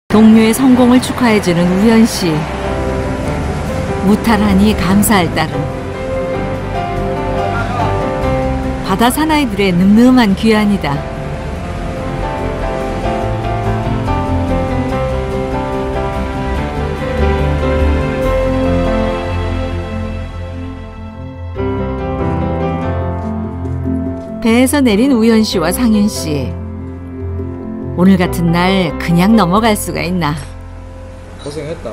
동료의 성공을 축하해주는 우연 씨. 무탈하니 감사할 따름. 바다 사나이들의 늠름한 귀환이다. 배에서 내린 우연 씨와 상윤 씨. 오늘 같은 날 그냥 넘어갈 수가 있나? 고생했다.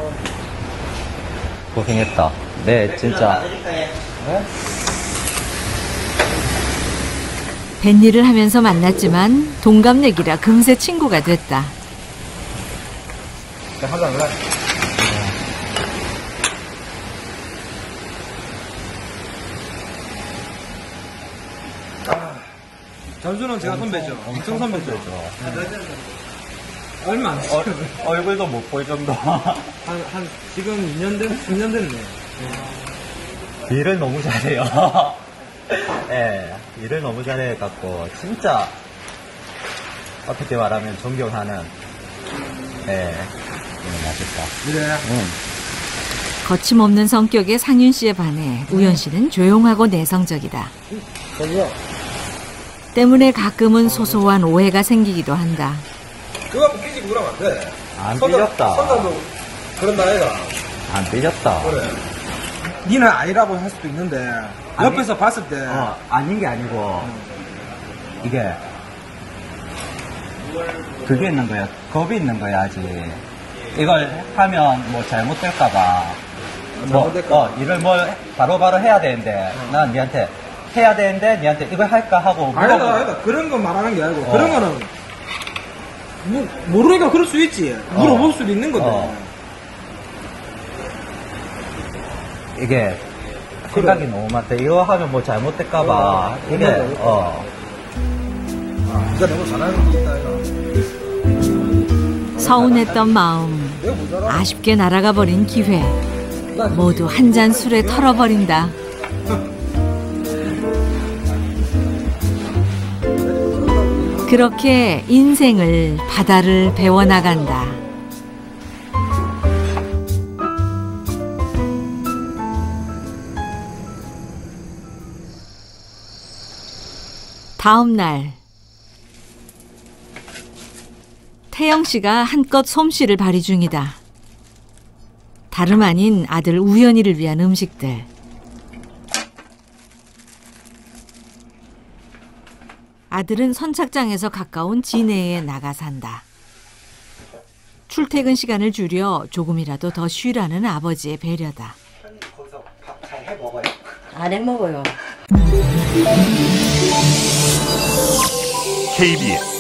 고생했다. 네, 진짜. 뱃일을 하면서 만났지만 동갑내기라 금세 친구가 됐다. 한잔 할래? 잠수는 제가 선배죠. 엄청 선배죠. 얼마 안 됐어요. 얼굴도 못 볼 정도. 지금 2년 됐네. 일을 너무 잘해요. 예, 일을 너무 잘해갖고, 진짜, 어떻게 말하면 존경하는, 예, 맛있다. 그래. 거침없는 성격의 상윤 씨에 반해 우연 씨는 조용하고 내성적이다. 저기요. 때문에 가끔은 소소한 오해가 생기기도 한다. 그거 삐지고 그러면 안 돼. 안 삐졌다. 선장도 그런다 아이가. 안 삐졌다. 그래. 니는 아니라고 할 수도 있는데 아니, 옆에서 봤을 때 아닌 게 아니고, 이게, 그게 있는 거야. 겁이 있는 거야, 아직. 이걸 하면 뭐 잘못될까봐. 일을 뭘 바로바로 해야 되는데, 난 니한테 해야 되는데, 니한테 이걸 할까 하고. 아니다. 그런 거 말하는 게 아니고, 그런 거는, 모르니까 그럴 수 있지. 물어볼 수도 있는 건데. 이게, 생각이 너무 많다. 이거 하면 뭐 잘못될까봐. 이게, 네가 너무 잘하는 게 있다, 이거. 서운했던 마음, 아쉽게 날아가 버린 기회, 모두 한 잔 술에 털어버린다. 그렇게 인생을 바다를 배워나간다. 다음 날 태영 씨가 한껏 솜씨를 발휘 중이다. 다름 아닌 아들 우연이를 위한 음식들. 아들은 선착장에서 가까운 진해에 나가 산다. 출퇴근 시간을 줄여 조금이라도 더 쉬라는 아버지의 배려다. 거기서 밥 잘 해 먹어요? 안 해 먹어요. KBS